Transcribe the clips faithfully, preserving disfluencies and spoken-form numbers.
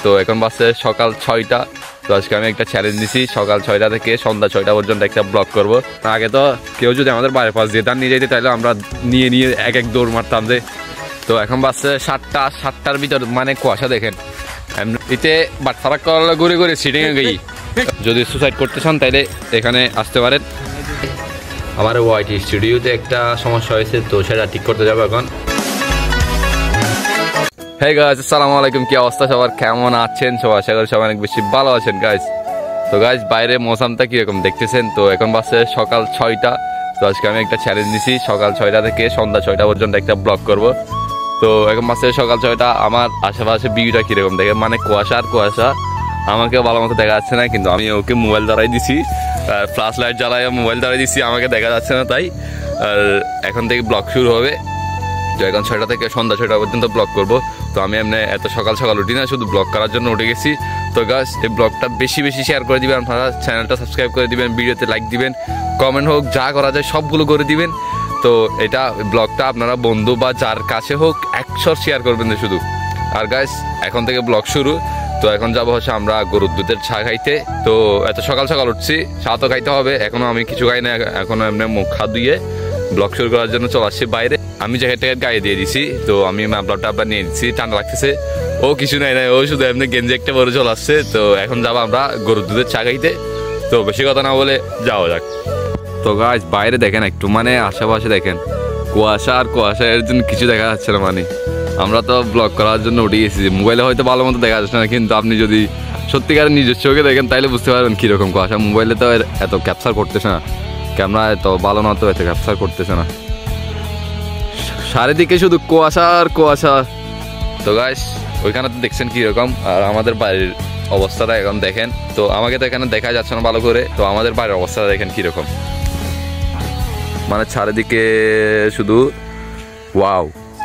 তো এখন বাসে সকাল ছয়টা। তো আজকে আমি একটা চ্যালেঞ্জ দিছি, সকাল ছয়টা থেকে সন্ধ্যা ছয়টা পর্যন্ত একটা ব্লগ করব। আগে তো কেউ যদি আমাদের বাইরের পাশ দিয়ে ধান নিয়ে যেতে তাহলে আমরা নিয়ে নিয়ে এক এক দৌড় মারতাম যে। তো এখন বাসে সাতটা, সাতটার ভিতর মানে কুয়াশা দেখেন। এতে বাট ফারাক করলে ঘুরে ঘুরে সিটিংয়ে গেই। যদি সুসাইড করতে চান তাইলে এখানে আসতে পারেন। আমার ওয়াইটি স্টুডিওতে একটা সমস্যা হয়েছে, তো সেটা ঠিক করতে যাবো এখন। হে গাইস, আসসালামু আলাইকুম। কি অবস্থা সবার, কেমন আছেন সবাই? আশা করি সবাই অনেক বেশি ভালো আছেন গাইস। তো গাইস বাইরে মৌসামটা কিরকম দেখতেছেন। তো এখন বাসে সকাল ছয়টা। তো আজকে আমি একটা চ্যালেঞ্জ দিছি, সকাল ছয়টা থেকে সন্ধ্যা ছয়টা পর্যন্ত একটা ব্লগ করব। তো এখন বাসে সকাল ছয়টা। আমার আশেপাশে ভিউটা কিরকম দেখে, মানে কুয়াশা আর কুয়াশা, আমাকে ভালো মতো দেখা যাচ্ছে না। কিন্তু আমি ওকে মোবাইল ধরাই দিছি, ফ্ল্যাশ লাইট জ্বালাই মোবাইল ধরাই দিছি, আমাকে দেখা যাচ্ছে না। তাই আর এখন থেকে ব্লগ শুরু হবে। তো এখন ছয়টা থেকে সন্ধ্যা ছয়টা পর্যন্ত ব্লগ করব। তো আমি এমনি এত সকাল সকাল উঠি না, শুধু ব্লগ করার জন্য উঠে গেছি। তো গাইস এই ব্লগটা বেশি বেশি শেয়ার করে দিবেন আপনারা, চ্যানেলটা সাবস্ক্রাইব করে দিবেন, ভিডিওতে লাইক দিবেন, কমেন্ট হোক, যা করা যায় সবগুলো করে দিবেন। তো এটা ব্লগটা আপনারা বন্ধু বা যার কাছে হোক একশো শেয়ার করবেন শুধু। আর গাইস এখন থেকে ব্লগ শুরু। তো এখন যাবো হচ্ছে আমরা গরুর দুধের চা খাইতে। তো এত সকাল সকাল উঠছি, চা তো খাইতে হবে। এখনো আমি কিছু খাই না, এখনো এমনি মুখ হাত ধুয়ে ব্লগ শুরু করার জন্য চলে আসছি বাইরে। আমি জ্যাকেট ট্যাকেট গায়ে দিয়ে দিছি। তো আমি মাফলার টাফলার নিয়ে দিচ্ছি, ঠান্ডা লাগতেছে। ও কিছু নাই নাই, ও শুধু এমনি গেঞ্জি একটা পরে চলে আসছে। তো এখন যাবো আমরা গরুর দুধের চা খাইতে। তো বেশি কথা না বলে যাওয়া যাক। তো গাইস বাইরে দেখেন একটু, মানে আশেপাশে দেখেন কুয়াশা আর কুয়াশা, এর জন্য কিছু দেখা যাচ্ছে না। মানে আমরা তো ব্লগ করার জন্য উঠে গেছি, মোবাইলে হয়তো ভালো মতো দেখা যাচ্ছে না, কিন্তু আপনি যদি সত্যিকারের নিজের চোখে দেখেন তাইলে বুঝতে পারবেন কীরকম কুয়াশা। মোবাইলে তো এত ক্যাপচার করতেছে না, ক্যামেরা এত ভালো না, তো এত ক্যাপচার করতেছে না। চারিদিকে শুধু কুয়াশা আর কুয়াশা। তো গাইস ওইখানে তো দেখছেন কীরকম, আর আমাদের বাড়ির অবস্থাটা এখন দেখেন। তো আমাকে তো এখানে দেখা যাচ্ছে না ভালো করে, তো আমাদের বাড়ির অবস্থাটা দেখেন কীরকম, মানে চারিদিকে শুধু wow,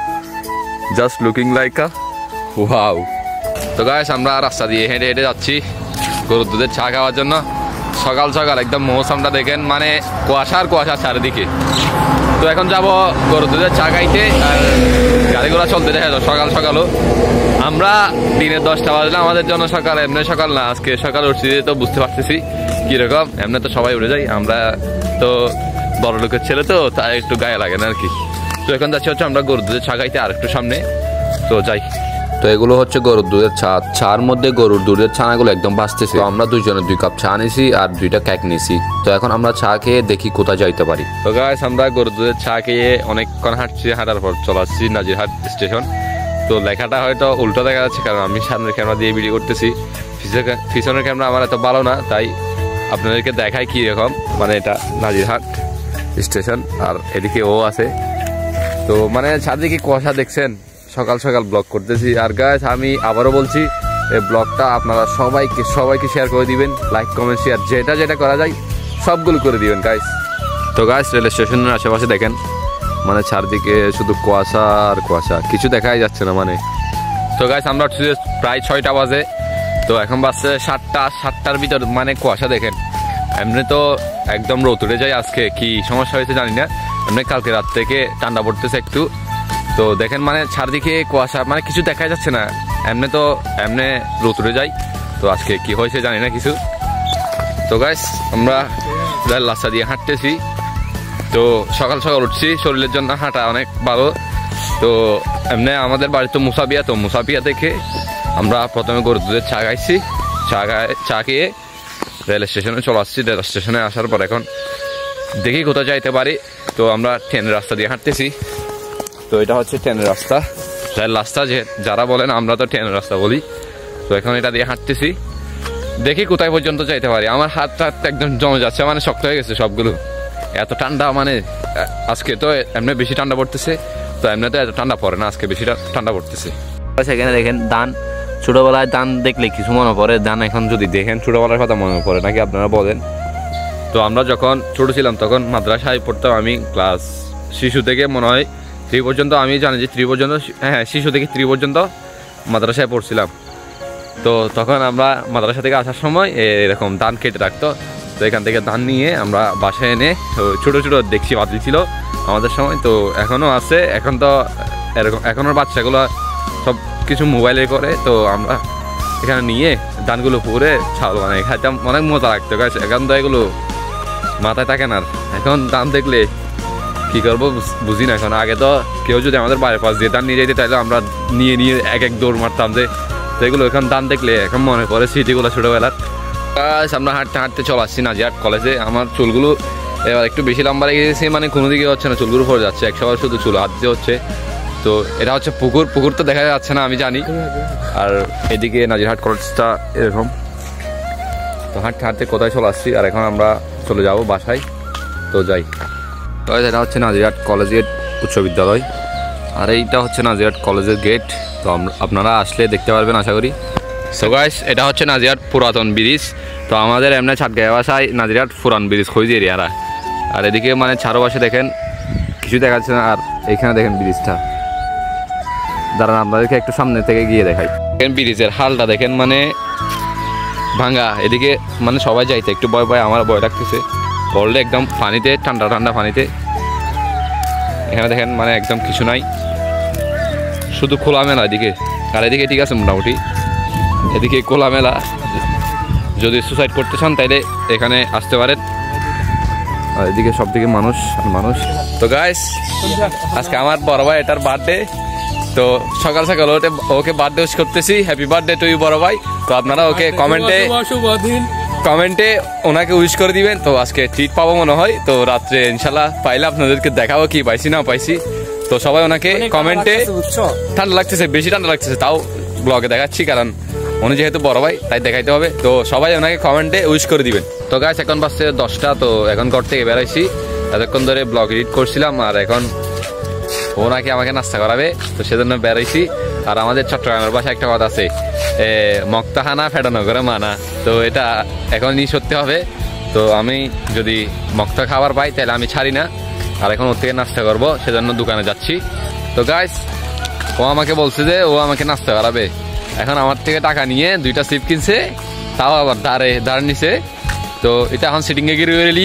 just looking like a wow. তো গাইস আমরা রাস্তা দিয়ে হেঁটে হেঁটে যাচ্ছি গরুর দুধের চা খাওয়ার জন্য। সকাল সকাল একদম মৌসুমটা দেখেন, মানে কুয়াশা আর কুয়াশা চারিদিকে। তো এখন যাব গরুর দুধের চা খাইতে। আর গাড়িগুলো চলতে দেখা যায় সকাল সকালও। আমরা দিনের দশটা বাজলে আমাদের জন্য সকাল, এমনি সকাল না, আজকে সকাল উঠছি তো বুঝতে পারতেছি কীরকম। এমনি তো সবাই উঠে যায়, আমরা তো বড় লোকের ছেলে তো, তাই একটু গায়ে লাগে না আর কি। তো এখন যাচ্ছি হচ্ছে আমরা গরুর দুধের চা খাইতে, আর একটু সামনে তো যাই। তো এগুলো হচ্ছে গরুর দুধের চা। চার মধ্যে গরুর দুধের ছানাগুলো একদম ভাসতেছে। তো আমরা দুইজনে দুই কাপ চা নিয়েছি আর দুইটা কেক নিয়েছি। তো এখন আমরা চা খেয়ে দেখি কোথায় যাইতে পারি। তো গাইস আমরা গরুর দুধের চা খেয়ে অনেকক্ষণ হাঁটছি, হাঁটার পর চলে আসছি নাজিরহাট স্টেশন। তো লেখাটা হয়তো উল্টো দেখা যাচ্ছে, কারণ আমি সামনের ক্যামেরা দিয়ে ভিডিও করতেছি, পিছনের ক্যামেরা আমার এত ভালো না, তাই আপনাদেরকে দেখাই কি রকম। মানে এটা নাজিরহাট স্টেশন, আর এদিকে ও আছে। তো মানে চারদিকে কুয়াশা দেখছেন, সকাল সকাল ব্লগ করতেছি। আর গাইস আমি আবারও বলছি, এই ব্লগটা আপনারা সবাইকে সবাইকে শেয়ার করে দিবেন, লাইক কমেন্ট শেয়ার যেটা যেটা করা যায় সবগুলো করে দিবেন গাইস। তো গাইস রেল স্টেশনের আশেপাশে দেখেন, মানে চারদিকে শুধু কুয়াশা আর কুয়াশা, কিছু দেখাই যাচ্ছে না মানে। তো গাইস আমরা হচ্ছে প্রায় ছয়টা বাজে। তো এখন বাজছে সাতটা, সাতটার ভিতর মানে কুয়াশা দেখেন। এমনি তো একদম রোদ উঠে যায়, আজকে কি সমস্যা হয়েছে জানি না। এমনি কালকে রাত থেকে ঠান্ডা পড়তেছে একটু। তো দেখেন মানে চারদিকে কুয়াশা, মানে কিছু দেখা যাচ্ছে না। এমনি তো এমনি রোদ উঠে যায়, তো আজকে কি হয়েছে জানি না কিছু। তো গাইস আমরা রাস্তা দিয়ে হাঁটতেছি। তো সকাল সকাল উঠছি, শরীরের জন্য হাঁটা অনেক ভালো। তো এমনি আমাদের বাড়ি তো মুসাবিয়া, তো মুসাবিয়া থেকে আমরা প্রথমে গরুর দুধের চা খাইছি। চা খাই চা খেয়ে রেল স্টেশনে চলে আসছি। রেল স্টেশনে আসার পর এখন দেখি কোথায় যাইতে পারি। তো আমরা ট্রেনের রাস্তা দিয়ে হাঁটতেছি। তো এটা হচ্ছে ট্রেনের রাস্তা, রেল রাস্তা যে যারা বলেন, আমরা তো ট্রেনের রাস্তা বলি। তো এখন এটা দিয়ে হাঁটতেছি, দেখি কোথায় পর্যন্ত যাইতে পারি। আমার হাত হাত একদম জমে যাচ্ছে, মানে শক্ত হয়ে গেছে সবগুলো, এত ঠান্ডা। মানে আজকে তো এমনি বেশি ঠান্ডা পড়তেছে, তো এমনি তো এত ঠান্ডা পড়ে না, আজকে বেশি ঠান্ডা পড়তেছে। সেখানে দেখেন ধান, ছোটবেলায় ধান দেখলে কিছু মনে পড়ে, ধান এখন যদি দেখেন ছোটবেলার কথা মনে পড়ে নাকি আপনারা বলেন? তো আমরা যখন ছোট ছিলাম তখন মাদ্রাসায় পড়তাম আমি, ক্লাস শিশু থেকে মনে হয় থ্রি পর্যন্ত। আমি জানি যে থ্রি পর্যন্ত, হ্যাঁ শিশু থেকে থ্রি পর্যন্ত মাদ্রাসায় পড়ছিলাম। তো তখন আমরা মাদ্রাসা থেকে আসার সময় এরকম ধান কেটে রাখতো। তো এখান থেকে ধান নিয়ে আমরা বাসায় এনে ছোটো ছোটো দেখছি বাদলি ছিল আমাদের সময়। তো এখনও আছে, এখন তো এরকম এখনও বাচ্চাগুলো সব কিছু মোবাইলে করে। তো আমরা এখানে নিয়ে ধানগুলো পুরে চাউল বানাই খাইতাম, অনেক মজা লাগতো গাছ। এখন তো এগুলো মাথায় থাকে না, এখন দাম দেখলে কি করবো বুঝি না এখন। আগে তো কেউ যদি আমাদের বাড়ির পাশ দিয়ে ধান নিয়ে যেতে তাইলে আমরা নিয়ে নিয়ে এক এক দৌড় মারতাম যে, তো এগুলো এখন দাম দেখলে এখন মনে পড়ে স্মৃতিগুলো ছোটোবেলার। আমরা হাঁটতে হাঁটতে চলে আসছি নাজিরহাট কলেজে। আমার চুলগুলো এবার একটু বেশি লম্বা লেগে গেছে, মানে কোনো দিকে হচ্ছে না, চুলগুলো পড়ে যাচ্ছে, একশোবার শুধু চুল হাত দিয়ে হচ্ছে। তো এটা হচ্ছে পুকুর, পুকুর তো দেখা যাচ্ছে না আমি জানি। আর এদিকে নাজিরহাট কলেজটা এরকম। তো হাঁটতে হাঁটতে কোথায় চলে আসছি, আর এখন আমরা চলে যাব বাসায়। তো যাই, তো এটা হচ্ছে নাজিরহাট কলেজের উচ্চ বিদ্যালয়, আর এইটা হচ্ছে নাজিরহাট কলেজের গেট। তো আপনারা আসলে দেখতে পারবেন আশা করি। সো গাইস, এটা হচ্ছে নাজিরহাট পুরাতন ব্রিজ। তো আমাদের এমনি ছাটগাঁও ভাষায় নাজিরহাট পুরান ব্রিজ খুঁজে এরিয়ারা। আর এদিকে মানে চারোপাশে দেখেন কিছু দেখা যাচ্ছে না, আর এইখানে দেখেন ব্রিজটা। দাঁড়ান আপনাদেরকে একটু সামনে থেকে গিয়ে দেখাই। দেখেন ব্রিজের হালটা দেখেন, মানে ভাঙা। এদিকে মানে সবাই যাইতে একটু ভয় ভয়, আমার ভয় লাগতেছে। পড়লে একদম পানিতে, ঠান্ডা ঠান্ডা পানিতে। এখানে দেখেন মানে একদম কিছু নাই, শুধু খোলামেলা এদিকে। আর এদিকে ঠিক আছে মোটামুটি, এদিকে খোলামেলা। যদি সুসাইড করতে চান তাইলে এখানে আসতে পারেন। আর এদিকে সব দিকে মানুষ আর মানুষ। তো গাইস, আজকে আমার বড় ভাই এটার বার্থডে। তো সকাল সকাল ওকে ওকে বার্থডে উইশ করতেছি, হ্যাপি বার্থডে টু ইউ বড় ভাই। তো আপনারা ওকে কমেন্টে কমেন্টে ওনাকে উইশ করে দিবেন। তো আজকে ট্রিট পাবো মনে হয়। তো রাত্রে ইনশাল্লাহ পাইলে আপনাদেরকে দেখাবো কি পাইছি না পাইছি। তো সবাই ওনাকে কমেন্টে, ঠান্ডা লাগতেছে, বেশি ঠান্ডা লাগতেছে, তাও ব্লগে দেখাচ্ছি, কারণ উনি যেহেতু বড় ভাই তাই দেখাইতে হবে। তো সবাই ওনাকে কমেন্টে উইশ করে দিবেন। তো গাইস, এখন বাজছে দশটা। তো এখন ঘর থেকে বেরাইছি, এতক্ষণ ধরে ব্লগ এডিট করছিলাম, আর এখন ও নাকি আমাকে নাস্তা করাবে, তো সেজন্য বেরাইছি। আর আমাদের চট্টগ্রামের ভাষায় একটা কথা আছে, মক্তাহানা ফেটানো করে মানা। তো এটা এখনই সত্যি হবে। তো আমি যদি মক্তা খাবার পাই তাহলে আমি ছাড়ি না। আর এখন ওর থেকে নাস্তা করবো, সেজন্য দোকানে যাচ্ছি। তো গাইস, ও আমাকে বলছে যে ও আমাকে নাস্তা করাবে। এখন আমার থেকে টাকা নিয়ে দুইটা সিপ কিনছে, তাও আবার দাঁড়ে দাঁড় নিছে। তো এটা এখন সিটিংয়ে গিয়ে গেলি,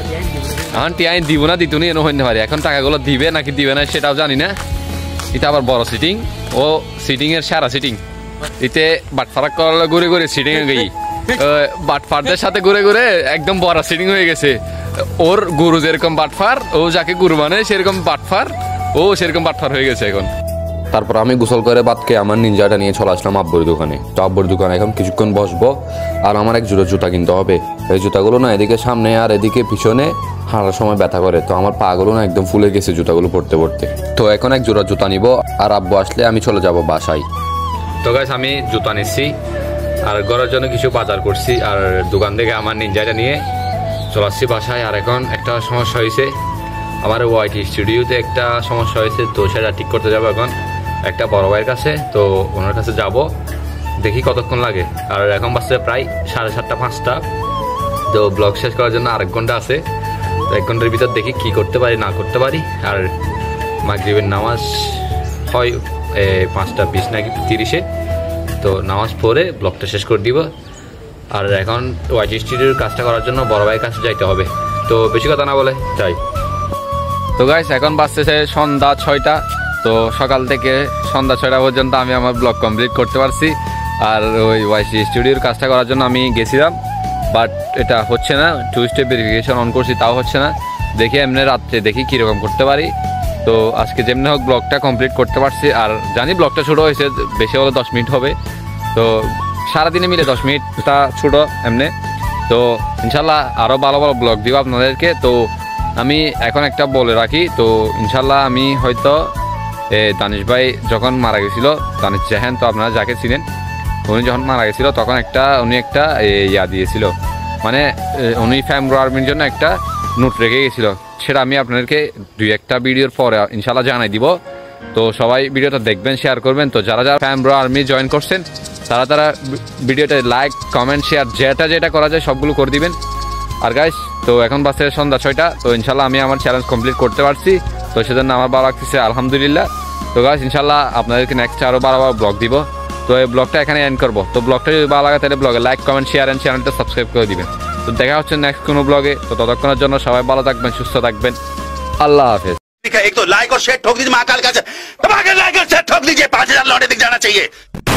এখন টিআই দিব না দিত নি এনে হইতে পারে। এখন টাকাগুলো দিবে নাকি দিবে না সেটাও জানি না। এটা আবার বড় সিটিং, ও সিটিং এর সারা সিটিং। এতে বাটফারাক করালে ঘুরে ঘুরে সিটিং এ গই, বাটফারদের সাথে ঘুরে ঘুরে একদম বড় সিটিং হয়ে গেছে। ওর গুরু যেরকম বাটফার, ও যাকে গুরু মানে সেরকম বাটফার, ও সেরকম বাটফার হয়ে গেছে এখন। তারপর আমি গোসল করে বাদকে আমার নিনজাটা নিয়ে চলে আসলাম আব্বুর দোকানে। তো আব্বুর দোকানে এখন কিছুক্ষণ বসবো, আর আমার এক জোড়া জুতা কিনতে হবে। এই জুতাগুলো না এদিকে সামনে আর এদিকে পিছনে হাঁটার সময় ব্যথা করে। তো আমার পাগুলো না একদম ফুলে গেছে জুতাগুলো পরতে পরতে। তো এখন এক জোড়া জুতা নিব, আর আব্বু আসলে আমি চলে যাব বাসায়। তো গাইস, আমি জুতা নিচ্ছি আর ঘরের জন্য কিছু বাজার করছি, আর দোকান থেকে আমার নিনজাটা নিয়ে চলে আসছি বাসায়। আর এখন একটা সমস্যা হয়েছে, আমার ওয়াইটি স্টুডিওতে একটা সমস্যা হয়েছে। তো সেটা ঠিক করতে যাবো এখন একটা বড় ভাইয়ের কাছে। তো ওনার কাছে যাব, দেখি কতক্ষণ লাগে। আর এখন বাজছে প্রায় সাড়ে সাতটা পাঁচটা। তো ব্লগ শেষ করার জন্য আরেক ঘন্টা আছে। তো এক ঘন্টার ভিতর দেখি কি করতে পারি না করতে পারি। আর মাগরিবের নামাজ হয় পাঁচটা বিশ নাকি তিরিশে। তো নামাজ পড়ে ব্লগটা শেষ করে দিব। আর এখন ওয়াইটি স্টুডিওর কাজটা করার জন্য বড় ভাইয়ের কাছে যাইতে হবে। তো বেশি কথা না বলে যাই। তো গাইস, এখন বাজতেছে সন্ধ্যা ছয়টা। তো সকাল থেকে সন্ধ্যা ছয়টা পর্যন্ত আমি আমার ব্লগ কমপ্লিট করতে পারছি। আর ওই ওয়াইটি স্টুডিওর কাজটা করার জন্য আমি গেছিলাম, বাট এটা হচ্ছে না। টু স্টেপ ভেরিফিকেশন অন করছি, তাও হচ্ছে না। দেখি এমনি রাত্রে দেখি কীরকম করতে পারি। তো আজকে যেমনি হোক ব্লগটা কমপ্লিট করতে পারছি। আর জানি ব্লগটা ছোটো হয়েছে, বেশি হলে দশ মিনিট হবে। তো সারাদিনে মিলে দশ মিনিটটা ছোটো এমনি। তো ইনশাল্লাহ আরও ভালো ভালো ব্লগ দিব আপনাদেরকে। তো আমি এখন একটা বলে রাখি, তো ইনশাল্লাহ আমি হয়তো দানিশ ভাই যখন মারা গেছিলো, দানিশ জাহান, তো আপনারা যাকে ছিলেন, উনি যখন মারা গেছিলো তখন একটা উনি একটা ইয়া দিয়েছিল, মানে উনি ফ্যামরো আর্মির জন্য একটা নোট রেখে গেছিলো। সেটা আমি আপনাদেরকে দুই একটা ভিডিওর পরে ইনশাল্লাহ জানাই দিব। তো সবাই ভিডিওটা দেখবেন, শেয়ার করবেন। তো যারা যারা ফ্যামরো আর্মি জয়েন করছেন তারা তারা ভিডিওটা লাইক কমেন্ট শেয়ার যেটা যেটা করা যায় সবগুলো করে দিবেন। আর গাইস, তো এখন বাসে সন্ধ্যা ছয়টা। তো ইনশাল্লাহ আমি আমার চ্যালেঞ্জ কমপ্লিট করতে পারছি। তো সেজন্য আমার ভালো লাগতেছে, আলহামদুলিল্লাহ। তো গাইস, ইনশাল্লাহ আপনাদেরকে নেক্সট আরও বারো বার ব্লগ দিব। তো এই ব্লগটা এখানে এন্ড করবো। তো ব্লগটা যদি ভালো লাগে তাহলে ব্লগে লাইক কমেন্ট শেয়ার অ্যান্ড চ্যানেলটা সাবস্ক্রাইব করে দিবেন। তো দেখা হচ্ছে নেক্সট কোনো ব্লগে। তো ততক্ষণের জন্য সবাই ভালো থাকবেন, সুস্থ থাকবেন। আল্লাহ হাফেজ। एक तो लाइक और शेयर ठोक दीजिए, महाकाल का दबा के लाइक और शेयर ठोक दीजिए, पांच हजार लौटे दिख जाना चाहिए।